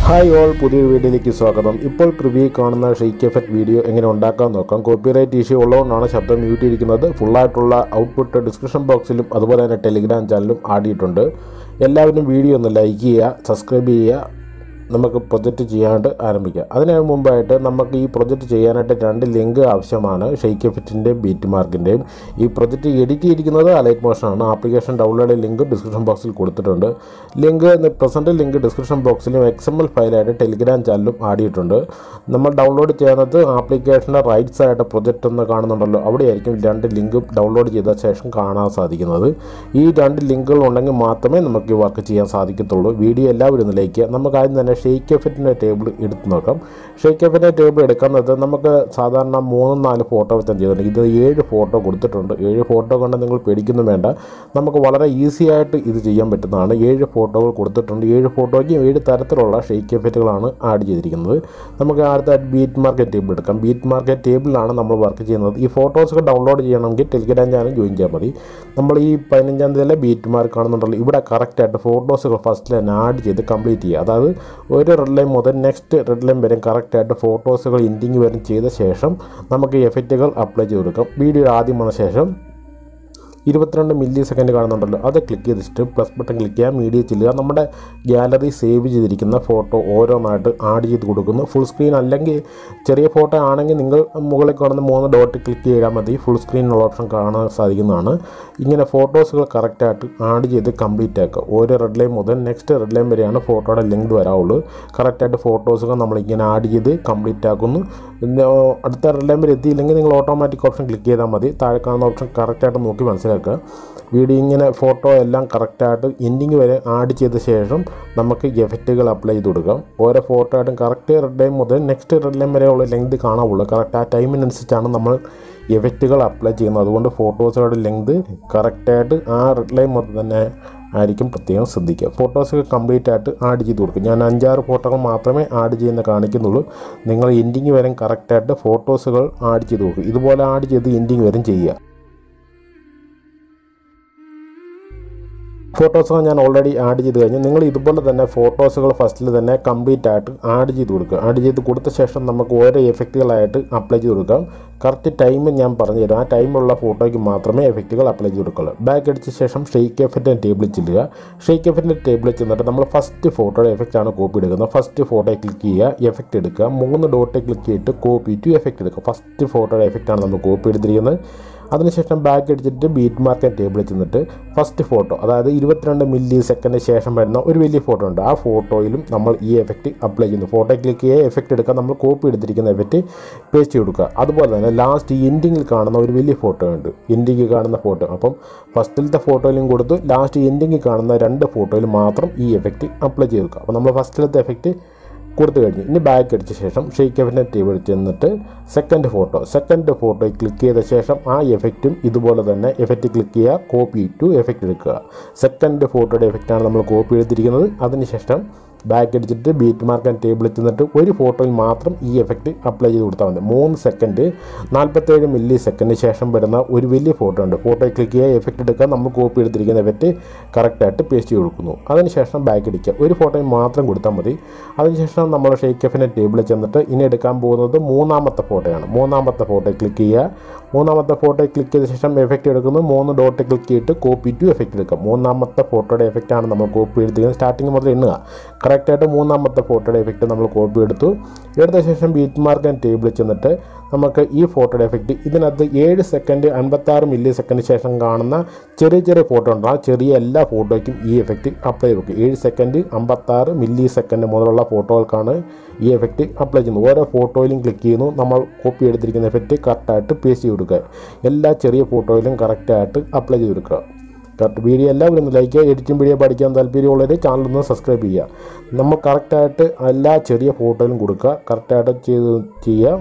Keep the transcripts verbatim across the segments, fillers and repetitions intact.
Hi all, പുതിയൊരു വീഡിയോയിലേക്ക് സ്വാഗതം. ഇപ്പോൾ പ്രിവ്യൂ കാണുന്ന ഷെയ്ക്ക് എഫക്റ്റ് വീഡിയോ എങ്ങനെ ഉണ്ടാക്കാൻ നോക്കാം. കോപ്പിറൈറ്റ് ഇഷ്യൂ ഉള്ളതുകൊണ്ടാണ് ശബ്ദം മ്യൂട്ട് ചെയ്തിരിക്കുന്നത്. ഫുള്ളായിട്ടുള്ള ഔട്ട്പുട്ട് ഡിസ്ക്രിപ്ഷൻ ബോക്സിലും അതുപോലെ തന്നെ ടെലിഗ്രാം ചാനലും ആടിയിട്ടുണ്ട്. എല്ലാവരും വീഡിയോ ഒന്ന് ലൈക്ക് ചെയ്യുക, സബ്സ്ക്രൈബ് ചെയ്യുക. നമുക്ക് പ്രൊജക്റ്റ് ചെയ്യാനായിട്ട് ആരംഭിക്കാം. അതിന് മുമ്പായിട്ട് നമുക്ക് ഈ പ്രൊജക്റ്റ് ചെയ്യാനായിട്ട് രണ്ട് ലിങ്ക് ആവശ്യമാണ്, ഷെയ്ക്ക് എഫക്റ്റിൻ്റെയും ബീറ്റ് മാർക്കിൻ്റെയും. ഈ പ്രൊജക്റ്റ് എഡിറ്റ് ചെയ്തിരിക്കുന്നത് അലൈറ്റ് മോഷനാണ്. ആപ്ലിക്കേഷൻ ഡൗൺലോഡ് ലിങ്ക് ഡിസ്ക്രിപ്ഷൻ ബോക്സിൽ കൊടുത്തിട്ടുണ്ട്. ലിങ്ക് പ്രസൻറ്റ് ലിങ്ക് ഡിസ്ക്രിപ്ഷൻ ബോക്സിലും എക്സ് എം എൽ ഫയലായിട്ട് ടെലിഗ്രാം ചാനലും ആടിയിട്ടുണ്ട്. നമ്മൾ ഡൗൺലോഡ് ചെയ്യുന്നത് ആപ്ലിക്കേഷൻ്റെ റൈറ്റ് സൈഡ് പ്രൊജക്റ്റ് എന്ന് കാണുന്നുണ്ടല്ലോ, അവിടെയായിരിക്കും രണ്ട് ലിങ്കും ഡൗൺലോഡ് ചെയ്ത ശേഷം കാണാൻ സാധിക്കുന്നത്. ഈ രണ്ട് ലിങ്കുകൾ ഉണ്ടെങ്കിൽ മാത്രമേ നമുക്ക് ഈ വർക്ക് ചെയ്യാൻ സാധിക്കത്തുള്ളൂ. വീഡിയോ എല്ലാവരും ഒന്ന് ലൈക്ക് ചെയ്യുക. നമുക്ക് ആദ്യം തന്നെ ഷെയ്ക്ക് എഫക്റ്റിൻ്റെ ടേബിൾ എടുത്ത് നോക്കാം. ഷെയ്ക്ക് എഫക്റ്റിൻ്റെ ടേബിൾ എടുക്കുന്നത് നമുക്ക് സാധാരണ മൂന്നും നാല് ഫോട്ടോ വെച്ചാൽ ചെയ്തിട്ടുണ്ട്. ഇത് ഏഴ് ഫോട്ടോ കൊടുത്തിട്ടുണ്ട്. ഏഴ് ഫോട്ടോ കൊണ്ട് നിങ്ങൾ പേടിക്കൊന്നും വേണ്ട, നമുക്ക് വളരെ ഈസി ആയിട്ട് ഇത് ചെയ്യാൻ പറ്റുന്നതാണ്. ഏഴ് ഫോട്ടോകൾ കൊടുത്തിട്ടുണ്ട്. ഏഴ് ഫോട്ടോയ്ക്ക് ഏഴ് തരത്തിലുള്ള ഷെയ്ക്ക് എഫക്റ്റുകളാണ് ആഡ് ചെയ്തിരിക്കുന്നത്. നമുക്ക് അടുത്ത ബീറ്റ് മാർക്കറ്റ് ടേബിൾ എടുക്കാം. ബീറ്റ് മാർക്കറ്റ് ടേബിളിലാണ് നമ്മൾ വർക്ക് ചെയ്യുന്നത്. ഈ ഫോട്ടോസൊക്കെ ഡൗൺലോഡ് ചെയ്യണമെങ്കിൽ ടെലിഗ്രാം ചാനൽ ജോയിൻ ചെയ്യാൻ മതി. നമ്മൾ ഈ പതിനഞ്ചാം തീയതിയിലെ ബീറ്റ് മാർക്ക് കാണുന്നുണ്ടല്ലോ, ഇവിടെ കറക്റ്റായിട്ട് ഫോട്ടോസുകൾ ഫസ്റ്റിൽ തന്നെ ആഡ് ചെയ്ത് കംപ്ലീറ്റ് ചെയ്യുക. അതായത് ഒരു റെഡ് ലൈൻ മുതൽ നെക്സ്റ്റ് റെഡ് ലൈൻ വരെ കറക്റ്റായിട്ട് ഫോട്ടോസുകൾ ഇൻഡിങ് വരെ ചെയ്ത ശേഷം നമുക്ക് ഈ എഫക്റ്റുകൾ അപ്ലൈ ചെയ്ത് കൊടുക്കാം. വീഡിയോ ആദ്യം വന്ന ശേഷം ഇരുപത്തിരണ്ട് മില്ലി സെക്കൻഡ് കാണുന്നുണ്ടല്ലോ, അത് ക്ലിക്ക് ചെയ്തിട്ട് പ്ലസ് ബട്ടൺ ക്ലിക്ക് ചെയ്യുക, മീഡിയ ചെല്ലുക. നമ്മുടെ ഗാലറി സേവ് ചെയ്തിരിക്കുന്ന ഫോട്ടോ ഓരോന്നായിട്ട് ആഡ് ചെയ്ത് കൊടുക്കുന്നു. ഫുൾ സ്ക്രീൻ അല്ലെങ്കിൽ ചെറിയ ഫോട്ടോ ആണെങ്കിൽ നിങ്ങൾ മുകളിൽ കാണുന്ന മൂന്ന് ഡോട്ട് ക്ലിക്ക് ചെയ്താൽ മതി, ഫുൾ സ്ക്രീനുള്ള ഓപ്ഷൻ കാണാൻ സാധിക്കുന്നതാണ്. ഇങ്ങനെ ഫോട്ടോസുകൾ കറക്റ്റായിട്ട് ആഡ് ചെയ്ത് കംപ്ലീറ്റ് ആക്കുക. ഓരോ റെഡ് ലൈൻ മുതൽ നെക്സ്റ്റ് റെഡ് ലൈൻ വരെയാണ് ഫോട്ടോയുടെ ലെങ്ത് വരാവുള്ളൂ. കറക്റ്റായിട്ട് ഫോട്ടോസുകൾ നമ്മളിങ്ങനെ ആഡ് ചെയ്ത് കംപ്ലീറ്റ് ആക്കുന്നു. പിന്നെ അടുത്ത റെഡ് ലൈൻ വരെ എത്തിയില്ലെങ്കിൽ നിങ്ങൾ ഓട്ടോമാറ്റിക് ഓപ്ഷൻ ക്ലിക്ക് ചെയ്താൽ മതി. താഴെ കാണുന്ന ഓപ്ഷൻ കറക്റ്റായിട്ട് നോക്കി മനസ്സിലാക്കുക. വീഡിയോ ഇങ്ങനെ ഫോട്ടോ എല്ലാം കറക്റ്റായിട്ട് എൻഡിങ് വരെ ആഡ് ചെയ്ത ശേഷം നമുക്ക് എഫക്റ്റുകൾ അപ്ലൈ ചെയ്ത് കൊടുക്കാം. ഓരോ ഫോട്ടോ ആയിട്ടും കറക്റ്റ് റെഡ് ലൈൻ മുതൽ നെക്സ്റ്റ് റെഡ് ലൈൻ വരെയുള്ള ലെങ്ത് കാണാവുള്ളൂ. കറക്റ്റ് ആ ടൈമിനനുസരിച്ചാണ് നമ്മൾ എഫക്റ്റുകൾ അപ്ലൈ ചെയ്യുന്നത്. അതുകൊണ്ട് ഫോട്ടോസുകളുടെ ലെങ്ത് കറക്റ്റായിട്ട് ആ റെഡ് ലൈൻ മുതൽ തന്നെ ആയിരിക്കും പ്രത്യേകം ശ്രദ്ധിക്കുക. ഫോട്ടോസൊക്കെ കംപ്ലീറ്റ് ആയിട്ട് ആഡ് ചെയ്ത് കൊടുക്കും. ഞാൻ അഞ്ചാറ് ഫോട്ടോകൾ മാത്രമേ ആഡ് ചെയ്യുന്ന കാണിക്കുന്നുള്ളൂ. നിങ്ങൾ എൻഡിങ് വരെ കറക്റ്റായിട്ട് ഫോട്ടോസുകൾ ആഡ് ചെയ്ത് കൊടുക്കും. ഇതുപോലെ ആഡ് ചെയ്ത് എൻഡിങ് വരെ ചെയ്യുക. ഫോട്ടോസുകൾ ഞാൻ ഓൾറെഡി ആഡ് ചെയ്ത് കഴിഞ്ഞു. നിങ്ങൾ ഇതുപോലെ തന്നെ ഫോട്ടോസുകൾ ഫസ്റ്റിൽ തന്നെ കംപ്ലീറ്റ് ആയിട്ട് ആഡ് ചെയ്ത് കൊടുക്കുക. ആഡ് ചെയ്ത് കൊടുത്ത ശേഷം നമുക്ക് ഓരോ എഫക്റ്റുകളായിട്ട് അപ്ലൈ ചെയ്ത് കൊടുക്കാം. കറക്റ്റ് ടൈം ഞാൻ പറഞ്ഞു തരാം. ആ ടൈമുള്ള ഫോട്ടോയ്ക്ക് മാത്രമേ എഫക്റ്റുകൾ അപ്ലൈ ചെയ്ത് കൊടുക്കുള്ളൂ. ബാക്ക് അടിച്ച ശേഷം ഷെയ്ക്ക് എഫക്റ്റിൻ്റെ ടേബിളിൽ ചെല്ലുക. ഷെയ്ക്ക് എഫക്റ്റിൻ്റെ ടേബിളിൽ ചെന്നിട്ട് നമ്മൾ ഫസ്റ്റ് ഫോട്ടോയുടെ എഫക്റ്റാണ് കോപ്പി എടുക്കുന്നത്. ഫസ്റ്റ് ഫോട്ടോയിൽ ക്ലിക്ക് ചെയ്യുക, എഫക്റ്റ് എടുക്കുക. മൂന്ന് ഡോട്ട് ക്ലിക്ക് ചെയ്തിട്ട് കോപ്പി ടു എഫക്റ്റ് എടുക്കുക. ഫസ്റ്റ് ഫോട്ടോയുടെ എഫക്റ്റാണ് നമ്മൾ കോപ്പി എടുത്തിരിക്കുന്നത്. അതിനുശേഷം ബാക്ക് അടിച്ചിട്ട് ബീറ്റ് മാർക്കറ്റ് ടേബിളിൽ ചെന്നിട്ട് ഫസ്റ്റ് ഫോട്ടോ, അതായത് ഇരുപത്തിരണ്ട് മില്ലി സെക്കൻഡിന് ശേഷം വരുന്ന ഒരു വലിയ ഫോട്ടോ ഉണ്ട്, ആ ഫോട്ടോയിലും നമ്മൾ ഈ എഫക്റ്റ് അപ്ലൈ ചെയ്യുന്നു. ഫോട്ടോ ക്ലിക്ക് ചെയ്യുക, എഫക്റ്റ് എടുക്കുക, നമ്മൾ കോപ്പി എടുത്തിരിക്കുന്ന എഫക്റ്റ് പേസ്റ്റ് കൊടുക്കുക. അതുപോലെ തന്നെ ലാസ്റ്റ് എൻഡിങ്ങിൽ കാണുന്ന ഒരു വലിയ ഫോട്ടോ ഉണ്ട്, എൻഡിങ്ങിൽ കാണുന്ന ഫോട്ടോ. അപ്പം ഫസ്റ്റിലത്തെ ഫോട്ടോയിലും കൊടുത്ത് ലാസ്റ്റ് എൻഡിങ്ങിൽ കാണുന്ന രണ്ട് ഫോട്ടോയിൽ മാത്രം ഈ എഫക്റ്റ് അപ്ലൈ ചെയ്ത് കൊടുക്കുക. അപ്പോൾ നമ്മൾ ഫസ്റ്റിലത്തെ എഫക്റ്റ് കൊടുത്തു കഴിഞ്ഞു. ഇനി ബാക്ക് അടിച്ച ശേഷം ഷെയ്ക്ക് എഫക്റ്റിൻ്റെ ടേബിൾ ചെന്നിട്ട് സെക്കൻഡ് ഫോട്ടോ സെക്കൻഡ് ഫോട്ടോയിൽ ക്ലിക്ക് ചെയ്ത ശേഷം ആ എഫക്റ്റും ഇതുപോലെ തന്നെ എഫക്റ്റ് ക്ലിക്ക് ചെയ്യുക, കോപ്പി ടു എഫക്റ്റ് എടുക്കുക. സെക്കൻഡ് ഫോട്ടോയുടെ എഫക്റ്റാണ് നമ്മൾ കോപ്പി എടുത്തിരിക്കുന്നത്. അതിനുശേഷം ബാക്ക് അടിച്ചിട്ട് ബീറ്റ് മാർക്കറ്റ് ടേബിളിൽ ചെന്നിട്ട് ഒരു ഫോട്ടോയിൽ മാത്രം ഈ എഫക്റ്റ് അപ്ലൈ ചെയ്ത് കൊടുത്താൽ മതി. മൂന്ന് സെക്കൻഡ് നാൽപ്പത്തേഴ് മില്ലി സെക്കൻഡിന് ശേഷം വരുന്ന ഒരു വലിയ ഫോട്ടോ ഉണ്ട്, ഫോട്ടോയിൽ ക്ലിക്ക് ചെയ്യുക, എഫക്റ്റ് എടുക്കുക, നമ്മൾ കോപ്പി എടുത്തിരിക്കുന്ന എഫക്റ്റ് കറക്റ്റായിട്ട് പേസ്റ്റ് ചെയ്ത് കൊടുക്കുന്നു. അതിനുശേഷം ബാക്ക് അടിക്കുക, ഒരു ഫോട്ടോയിൽ മാത്രം കൊടുത്താൽ മതി. അതിനുശേഷം നമ്മൾ ഷെയ്ക്ക് എഫക്റ്റിൻ്റെ ടേബിളിൽ ചെന്നിട്ട് ഇനി എടുക്കാൻ പോകുന്നത് മൂന്നാമത്തെ ഫോട്ടോയാണ്. മൂന്നാമത്തെ ഫോട്ടോയിൽ ക്ലിക്ക് ചെയ്യുക, മൂന്നാമത്തെ ഫോട്ടോയിൽ ക്ലിക്ക് ചെയ്ത ശേഷം എഫക്റ്റ് എടുക്കുന്നു. മൂന്ന് ഡോട്ട് ക്ലിക്ക് ചെയ്തിട്ട് കോപ്പി ടു എഫക്റ്റ് എടുക്കുക. മൂന്നാമത്തെ ഫോട്ടോയുടെ എഫക്റ്റാണ് നമ്മൾ കോപ്പി എടുത്തിരിക്കുന്നത്. സ്റ്റാർട്ടിങ് മുതൽ എണ്ണുക. കറക്റ്റായിട്ട് മൂന്നാമത്തെ ഫോട്ടോയുടെ എഫക്റ്റ് നമ്മൾ കോപ്പി എടുത്തു. എടുത്ത ശേഷം ബീറ്റ് മാർക്കറ്റ് ടേബിളിൽ ചെന്നിട്ട് നമുക്ക് ഈ ഫോട്ടോയുടെ എഫക്റ്റ് ഇതിനകത്ത് ഏഴ് സെക്കൻഡ് അൻപത്താറ് മില്ലി സെക്കൻഡ് ശേഷം കാണുന്ന ചെറിയ ചെറിയ ഫോട്ടോ ഉണ്ട്, ആ ചെറിയ എല്ലാ ഫോട്ടോയ്ക്കും ഈ എഫക്റ്റ് അപ്ലൈ ചെയ്ത് കൊടുക്കും. ഏഴ് സെക്കൻഡ് അമ്പത്താറ് മില്ലി സെക്കൻഡ് മുതലുള്ള ഫോട്ടോകൾക്കാണ് ഈ എഫക്റ്റ് അപ്ലൈ ചെയ്യുന്നത്. ഓരോ ഫോട്ടോയിലും ക്ലിക്ക് ചെയ്യുന്നു, നമ്മൾ കോപ്പി എടുത്തിരിക്കുന്ന എഫക്റ്റ് കറക്റ്റായിട്ട് പേസ്റ്റ് ചെയ്ത് കൊടുക്കുക. എല്ലാ ചെറിയ ഫോട്ടോയിലും കറക്റ്റായിട്ട് അപ്ലൈ ചെയ്ത് കൊടുക്കുക. കറക്റ്റ് വീഡിയോ എല്ലാവരും ഒന്ന് ലൈക്ക് ചെയ്യുക. എഡിറ്റിംഗ് വീഡിയോ പഠിക്കാൻ താല്പര്യമുള്ളവർ ചാനലൊന്ന് സബ്സ്ക്രൈബ് ചെയ്യുക. നമ്മൾ കറക്റ്റായിട്ട് എല്ലാ ചെറിയ ഫോട്ടോയിലും കൊടുക്കുക, കറക്റ്റായിട്ട് ചെയ്ത് ചെയ്യുക.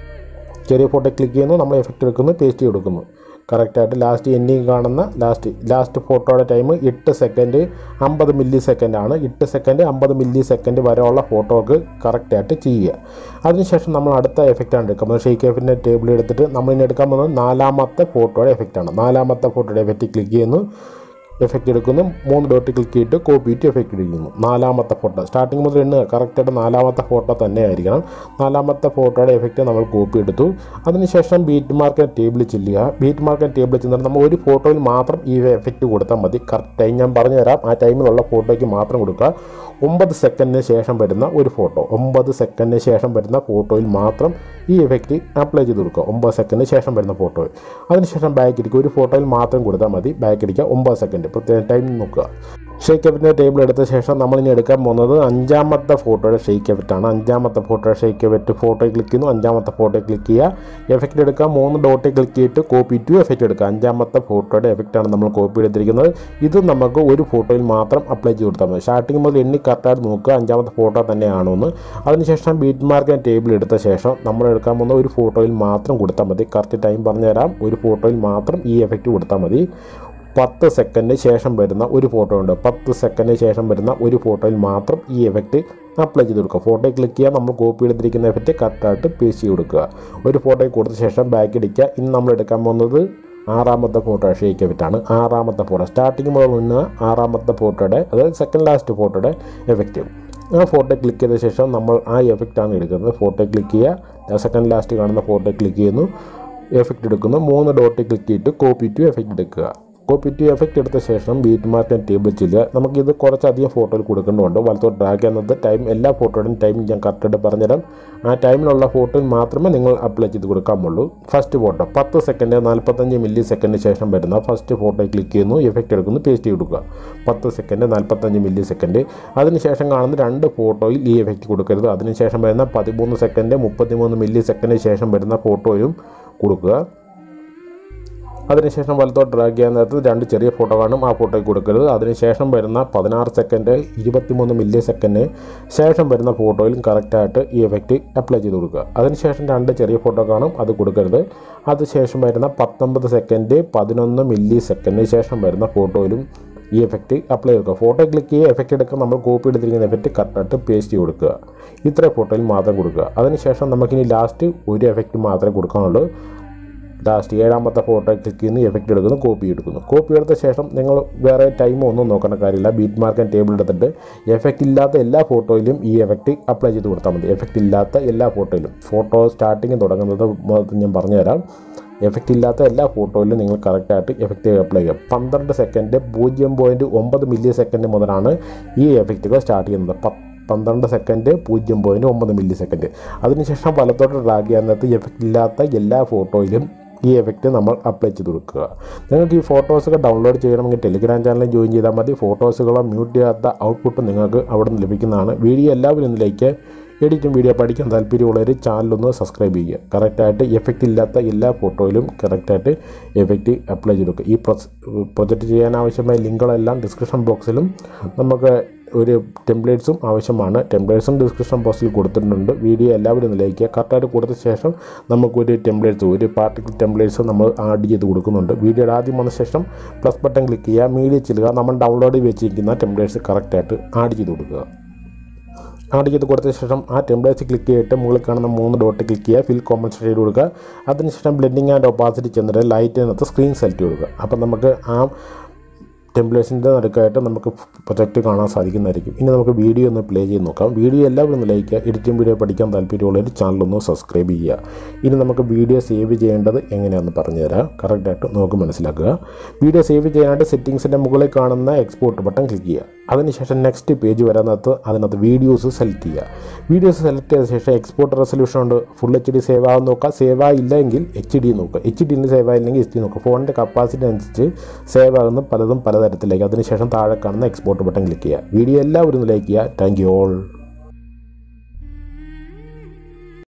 ചെറിയ ഫോട്ടോ ക്ലിക്ക് ചെയ്യുന്നു, നമ്മൾ എഫക്റ്റ് എടുക്കുന്നു, പേസ്റ്റ് ചെയ്ത് കൊടുക്കുന്നു. കറക്റ്റായിട്ട് ലാസ്റ്റ് എൻഡിങ് കാണുന്ന ലാസ്റ്റ് ലാസ്റ്റ് ഫോട്ടോയുടെ ടൈം എട്ട് സെക്കൻഡ് അമ്പത് മില്ലി സെക്കൻഡാണ്. എട്ട് സെക്കൻഡ് അമ്പത് മില്ലി സെക്കൻഡ് വരെയുള്ള ഫോട്ടോക്ക് കറക്റ്റായിട്ട് ചെയ്യുക. അതിനുശേഷം നമ്മൾ അടുത്ത എഫക്റ്റാണ് എടുക്കുന്നത്. ഷെയ്ക്ക് എഫക്റ്റിൻ്റെ ടേബിൾ എടുത്തിട്ട് നമ്മൾ ഇനി എടുക്കാൻ പോകുന്നത് നാലാമത്തെ ഫോട്ടോയുടെ എഫക്റ്റാണ്. നാലാമത്തെ ഫോട്ടോയുടെ എഫക്റ്റ് ക്ലിക്ക് ചെയ്യുന്നു. എഫക്റ്റ് എടുക്കുന്നു, മൂന്ന് ഡോട്ട് ക്ലിക്ക് ചെയ്തിട്ട് കോപ്പി ടു എഫക്റ്റ് എടുക്കുന്നു. നാലാമത്തെ ഫോട്ടോ സ്റ്റാർട്ടിങ് മുതൽ എണ്ണുക, കറക്റ്റായിട്ട് നാലാമത്തെ ഫോട്ടോ തന്നെ ആയിരിക്കണം. നാലാമത്തെ ഫോട്ടോയുടെ എഫക്റ്റ് നമ്മൾ കോപ്പി എടുത്തു. അതിനുശേഷം ബീറ്റ് മാർക്ക് ടേബിളിൽ ചെല്ലുക. ബീറ്റ് മാർക്ക് ടേബിളിൽ ചെന്നിട്ട് നമ്മൾ ഒരു ഫോട്ടോയിൽ മാത്രം ഈ എഫക്റ്റ് കൊടുത്താൽ മതി. കറക്റ്റ് ടൈം ഞാൻ പറഞ്ഞു തരാം. ആ ടൈമിലുള്ള ഫോട്ടോയ്ക്ക് മാത്രം കൊടുക്കുക. ഒമ്പത് സെക്കൻഡിന് ശേഷം വരുന്ന ഒരു ഫോട്ടോ ഒമ്പത് സെക്കൻഡിന് ശേഷം വരുന്ന ഫോട്ടോയിൽ മാത്രം ഈ എഫക്റ്റ് അപ്ലൈ ചെയ്ത് കൊടുക്കുക. ഒമ്പത് സെക്കൻഡിന് ശേഷം വരുന്ന ഫോട്ടോയിൽ. അതിനുശേഷം ബാക്ക് അടിക്കുക. ഒരു ഫോട്ടോയിൽ മാത്രം കൊടുത്താൽ മതി. ബാക്ക് അടിക്കുക. ഒമ്പത് സെക്കൻഡ് പ്രത്യേക ടൈം നോക്കുക. ഷേക്ക് എഫക്റ്റിൻ്റെ ടേബിൾ എടുത്ത ശേഷം നമ്മളിനി എടുക്കാൻ പോകുന്നത് അഞ്ചാമത്തെ ഫോട്ടോയുടെ ഷേക്ക് എഫക്റ്റാണ്. അഞ്ചാമത്തെ ഫോട്ടോയുടെ ഷേക്ക് എഫക്റ്റ് ഫോട്ടോയിൽ ക്ലിക്ക് ചെയ്യുന്നു. അഞ്ചാമത്തെ ഫോട്ടോയിൽ ക്ലിക്ക് ചെയ്യുക. എഫക്റ്റ് എടുക്കുക. മൂന്ന് ഡോട്ടിൽ ക്ലിക്ക് ചെയ്തിട്ട് കോപ്പി ടു എഫക്റ്റ് എടുക്കുക. അഞ്ചാമത്തെ ഫോട്ടോയുടെ എഫക്റ്റാണ് നമ്മൾ കോപ്പി എടുത്തിരിക്കുന്നത്. ഇത് നമുക്ക് ഒരു ഫോട്ടോയിൽ മാത്രം അപ്ലൈ ചെയ്ത് കൊടുത്താൽ മതി. സ്റ്റാർട്ടിങ് മുതൽ എണ്ണി കറക്റ്റായിട്ട് നോക്കുക അഞ്ചാമത്തെ ഫോട്ടോ തന്നെയാണോ എന്ന്. അതിനുശേഷം ബീറ്റ് മാർക്കിൻ്റെ ടേബിൾ എടുത്ത ശേഷം നമ്മൾ എടുക്കാൻ പോകുന്ന ഒരു ഫോട്ടോയിൽ മാത്രം കൊടുത്താൽ മതി. കറക്റ്റ് ടൈം പറഞ്ഞുതരാം. ഒരു ഫോട്ടോയിൽ മാത്രം ഈ എഫക്റ്റ് കൊടുത്താൽ മതി. പത്ത് സെക്കൻഡിന് ശേഷം വരുന്ന ഒരു ഫോട്ടോ ഉണ്ട്. പത്ത് സെക്കൻഡിന് ശേഷം വരുന്ന ഒരു ഫോട്ടോയിൽ മാത്രം ഈ എഫക്റ്റ് അപ്ലൈ ചെയ്ത് കൊടുക്കുക. ഫോട്ടോയിൽ ക്ലിക്ക് ചെയ്യുക. നമ്മൾ കോപ്പി ചെയ്തിരിക്കുന്ന എഫക്റ്റ് കറക്റ്റായിട്ട് പേസ്റ്റ് ചെയ്ത് കൊടുക്കുക. ഒരു ഫോട്ടോയിൽ കൊടുത്ത ശേഷം ബാക്ക് അടിക്കുക. ഇനി നമ്മൾ എടുക്കാൻ പോകുന്നത് ആറാമത്തെ ഫോട്ടോ ഷേക്ക് എഫക്റ്റാണ്. ആറാമത്തെ ഫോട്ടോ സ്റ്റാർട്ടിങ് മുതൽ മുന്നേ ആറാമത്തെ ഫോട്ടോയുടെ അതായത് സെക്കൻഡ് ലാസ്റ്റ് ഫോട്ടോയുടെ എഫക്റ്റ്. ആ ഫോട്ടോ ക്ലിക്ക് ചെയ്ത ശേഷം നമ്മൾ ആ എഫക്റ്റാണ് എടുക്കുന്നത്. ഫോട്ടോ ക്ലിക്ക് ചെയ്യുക. സെക്കൻഡ് ലാസ്റ്റ് കാണുന്ന ഫോട്ടോ ക്ലിക്ക് ചെയ്യുന്നു. എഫക്റ്റ് എടുക്കുന്നു. മൂന്ന് ഡോട്ട് ക്ലിക്ക് ചെയ്തിട്ട് കോപ്പി ടു എഫക്റ്റ് എടുക്കുക. കോപ്പി ടു എഫക്റ്റ് എടുത്ത ശേഷം ബീറ്റ് മാർക്ക് ടേബിൾ ചെയ്യുക. നമുക്കിത് കുറച്ചധികം ഫോട്ടോയിൽ കൊടുക്കേണ്ടതുണ്ട്. വലത്തോട്ട് ഡ്രാഗ് ചെയ്യുന്നത് ടൈം എല്ലാ ഫോട്ടോയുടെയും ടൈം ഞാൻ കറക്റ്റായിട്ട് പറഞ്ഞുതരാം. ആ ടൈമിലുള്ള ഫോട്ടോയിൽ മാത്രമേ നിങ്ങൾ അപ്ലൈ ചെയ്ത് കൊടുക്കാമുള്ളൂ. ഫസ്റ്റ് ഫോട്ടോ പത്ത് സെക്കൻഡ് നാൽപ്പത്തഞ്ച് മില്ലി സെക്കൻഡിന് ശേഷം വരുന്ന ഫസ്റ്റ് ഫോട്ടോയിൽ ക്ലിക്ക് ചെയ്യുന്നു. എഫക്റ്റ് എടുക്കുന്നു. പേസ്റ്റ് ചെയ്ത് കൊടുക്കുക. പത്ത് സെക്കൻഡ് നാൽപ്പത്തഞ്ച് മില്ലി സെക്കൻഡ്. അതിനുശേഷം കാണുന്ന രണ്ട് ഫോട്ടോയിൽ ഈ എഫക്റ്റ് കൊടുക്കരുത്. അതിനുശേഷം വരുന്ന പതിമൂന്ന് സെക്കൻഡ് മുപ്പത്തിമൂന്ന് മില്ലി സെക്കൻഡിന് ശേഷം വരുന്ന ഫോട്ടോയിലും കൊടുക്കുക. അതിനുശേഷം വലത്തോട്ട് ഡ്രാഗ് ചെയ്യാൻ നേരത്ത് രണ്ട് ചെറിയ ഫോട്ടോ കാണും. ആ ഫോട്ടോയ്ക്ക് കൊടുക്കരുത്. അതിനുശേഷം വരുന്ന പതിനാറ് സെക്കൻഡ് ഇരുപത്തിമൂന്ന് മില്ലി സെക്കൻഡിന് ശേഷം വരുന്ന ഫോട്ടോയിലും കറക്റ്റായിട്ട് ഈ എഫക്റ്റ് അപ്ലൈ ചെയ്ത് കൊടുക്കുക. അതിനുശേഷം രണ്ട് ചെറിയ ഫോട്ടോ കാണും. അത് കൊടുക്കരുത്. അതിനുശേഷം വരുന്ന പത്തൊമ്പത് സെക്കൻഡ് പതിനൊന്ന് മില്ലി സെക്കൻഡിന് ശേഷം വരുന്ന ഫോട്ടോയിലും ഈ എഫക്റ്റ് അപ്ലൈ ചെയ്യുക. ഫോട്ടോ ക്ലിക്ക് ചെയ്യുക. എഫക്റ്റ് എടുക്കുക. നമ്മൾ കോപ്പി എടുത്തിരിക്കുന്ന എഫക്റ്റ് കറക്റ്റായിട്ട് പേസ്റ്റ് ചെയ്ത് കൊടുക്കുക. ഇത്ര ഫോട്ടോയിൽ മാത്രം കൊടുക്കുക. അതിനുശേഷം നമുക്കിനി ലാസ്റ്റ് ഒരു എഫക്റ്റ് മാത്രമേ കൊടുക്കാനുള്ളൂ. ലാസ്റ്റ് ഏഴാമത്തെ ഫോട്ടോ ക്ലിക്ക് ചെയ്യുന്നു. എഫക്റ്റ് എടുക്കുന്നു. കോപ്പി എടുക്കുന്നു. കോപ്പി എടുത്ത ശേഷം നിങ്ങൾ വേറെ ടൈമോ ഒന്നും നോക്കേണ്ട കാര്യമില്ല. ബീറ്റ് മാർക്ക് ടേബിൾ എടുത്തിട്ട് എഫക്റ്റ് ഇല്ലാത്ത എല്ലാ ഫോട്ടോയിലും ഈ എഫക്റ്റ് അപ്ലൈ ചെയ്ത് കൊടുത്താൽ മതി. എഫക്റ്റ് ഇല്ലാത്ത എല്ലാ ഫോട്ടോയിലും ഫോട്ടോ സ്റ്റാർട്ടിങ് തുടങ്ങുന്നത് ഞാൻ പറഞ്ഞുതരാം. എഫക്റ്റ് ഇല്ലാത്ത എല്ലാ ഫോട്ടോയിലും നിങ്ങൾ കറക്റ്റായിട്ട് എഫക്റ്റ് അപ്ലൈ ചെയ്യുക. പന്ത്രണ്ട് സെക്കൻഡ് പൂജ്യം പോയിൻറ്റ് ഒമ്പത് മില്ലി സെക്കൻഡ് മുതലാണ് ഈ എഫക്റ്റുകൾ സ്റ്റാർട്ട് ചെയ്യുന്നത്. പന്ത്രണ്ട് സെക്കൻഡ് പൂജ്യം പോയിൻറ്റ് ഒമ്പത് മില്ലി സെക്കൻഡ്. അതിനുശേഷം വലത്തോട്ട് ഡ്രാഗ് ചെയ്യാൻ നേരത്ത് എഫക്റ്റ് ഇല്ലാത്ത എല്ലാ ഫോട്ടോയിലും ഈ എഫക്റ്റ് നമ്മൾ അപ്ലൈ ചെയ്ത് കൊടുക്കുക. നിങ്ങൾക്ക് ഈ ഫോട്ടോസൊക്കെ ഡൗൺലോഡ് ചെയ്യണമെങ്കിൽ ടെലിഗ്രാം ചാനലിൽ ജോയിൻ ചെയ്താൽ മതി. ഫോട്ടോസുകളോ മ്യൂട്ട് ചെയ്യാത്ത ഔട്ട്പുട്ട് നിങ്ങൾക്ക് അവിടെ നിന്ന് ലഭിക്കുന്നതാണ്. വീഡിയോ എല്ലാവരും ഇന്നിലേക്ക് എഡിറ്റും വീഡിയോ പഠിക്കാൻ താല്പര്യമുള്ളവർ ചാനലൊന്ന് സബ്സ്ക്രൈബ് ചെയ്യുക. കറക്റ്റായിട്ട് എഫക്റ്റ് ഇല്ലാത്ത എല്ലാ ഫോട്ടോയിലും കറക്റ്റായിട്ട് എഫക്റ്റ് അപ്ലൈ ചെയ്ത് കൊടുക്കുക. ഈ പ്രൊജക്റ്റ് ചെയ്യാൻ ആവശ്യമായ ലിങ്കുകളെല്ലാം ഡിസ്ക്രിപ്ഷൻ ബോക്സിലും നമുക്ക് ഒരു ടെംപ്ലേറ്റ്സും ആവശ്യമാണ്. ടെംപ്ലേറ്റ്സും ഡിസ്ക്രിപ്ഷൻ ബോക്സിൽ കൊടുത്തിട്ടുണ്ട്. വീഡിയോ എല്ലാവരും ഒന്ന് ലൈക്ക് ചെയ്യുക. കറക്റ്റായിട്ട് കൊടുത്ത ശേഷം നമുക്കൊരു ടെംപ്ലേറ്റ്സ് ഒരു പാർട്ടിക്കൽ ടെംപ്ലേറ്റ്സ് നമ്മൾ ആഡ് ചെയ്ത് കൊടുക്കുന്നുണ്ട്. വീഡിയോയുടെ ആദ്യം വന്ന ശേഷം പ്ലസ് ബട്ടൺ ക്ലിക്ക് ചെയ്യുക. മീഡിയ ചെല്ലുക. നമ്മൾ ഡൗൺലോഡ് ചെയ്ത് വെച്ചിരിക്കുന്ന ടെംപ്ലേറ്റ്സ് കറക്റ്റായിട്ട് ആഡ് ചെയ്ത് കൊടുക്കുക. ആഡ് ചെയ്ത് കൊടുത്ത ശേഷം ആ ടെംപ്ലേറ്റ്സ് ക്ലിക്ക് ചെയ്തിട്ട് മുകളിൽ കാണുന്ന മൂന്ന് ഡോട്ട് ക്ലിക്ക് ചെയ്യുക. ഫിൽ കോമ്പൻസേറ്റ് ചെയ്ത് കൊടുക്കുക. അതിനുശേഷം ബ്ലെൻഡിങ് ആൻഡ് ഒപ്പാസിറ്റി ചെന്നിട്ട് ലൈറ്റിനകത്ത് സ്ക്രീൻ സെലക്ട് കൊടുക്കുക. അപ്പം നമുക്ക് ആ ടെംപ്ലേറ്റ്സിൻ്റെ നടുക്കായിട്ട് നമുക്ക് പ്രൊജക്റ്റ് കാണാൻ സാധിക്കുന്നതായിരിക്കും. ഇനി നമുക്ക് വീഡിയോ ഒന്ന് പ്ലേ ചെയ്ത് നോക്കാം. വീഡിയോ എല്ലാവരും ഒന്ന് ലൈക്ക് ചെയ്യുക. എഡിറ്റിംഗ് വീഡിയോ പഠിക്കാൻ താല്പര്യമുള്ളവർ ചാനലൊന്ന് സബ്സ്ക്രൈബ് ചെയ്യുക. ഇനി നമുക്ക് വീഡിയോ സേവ് ചെയ്യേണ്ടത് എങ്ങനെയാണെന്ന് പറഞ്ഞുതരാം. കറക്റ്റായിട്ട് നമുക്ക് മനസ്സിലാക്കുക. വീഡിയോ സേവ് ചെയ്യാനായിട്ട് സെറ്റിങ്സിൻ്റെ മുകളിൽ കാണുന്ന എക്സ്പോർട്ട് ബട്ടൺ ക്ലിക്ക് ചെയ്യുക. അതിനുശേഷം നെക്സ്റ്റ് പേജ് വരാനകത്ത് അതിനകത്ത് വീഡിയോസ് സെലക്ട് ചെയ്യുക. വീഡിയോസ് സെലക്ട് ചെയ്ത ശേഷം എക്സ്പോർട്ട് റെസൊല്യൂഷൻ ഉണ്ട്. ഫുൾ എച്ച് ഡി സേവ് ആകും നോക്കുക. സേവ് ആയില്ലെങ്കിൽ എച്ച് ഡി നോക്കുക. എച്ച് ഡിയിൽ സേവ് ആയില്ലെങ്കിൽ എച്ച് ഡി നോക്കുക. ഫോണിൻ്റെ കപ്പാസിറ്റി അനുസരിച്ച് സേവ് ആകുന്ന പലതും പലതരത്തിലേക്ക്. അതിനുശേഷം താഴെ കാണുന്ന എക്സ്പോർട്ട് ബട്ടൺ ക്ലിക്ക് ചെയ്യുക. വീഡിയോ എല്ലാവരും ലൈക്ക് ചെയ്യുക. Thank you all.